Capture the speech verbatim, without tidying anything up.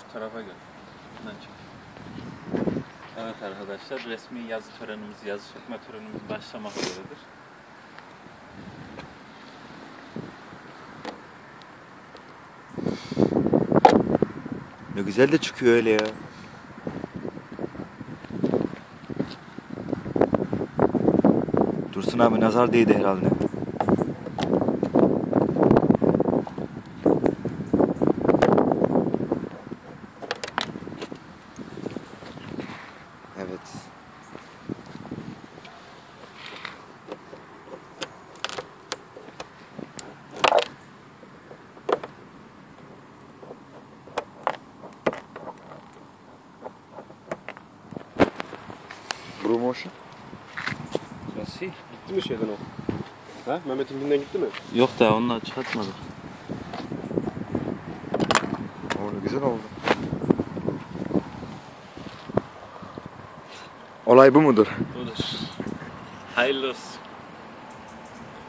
Şu tarafa gel. Buradan çek. Evet arkadaşlar, resmi yazı törenimiz, yazı sökme törenimiz başlamak üzeredir. Ne güzel de çıkıyor öyle ya. Dursun abi nazar değdi herhalde. Evet. Promotion. Nasıl? Gitti mi şeyden o? Ha? Mehmet'in binden gitti mi? Yok da onunla çıkartmadık. O güzel oldu. Olay bu mudur? Budur. Hayırlı olsun.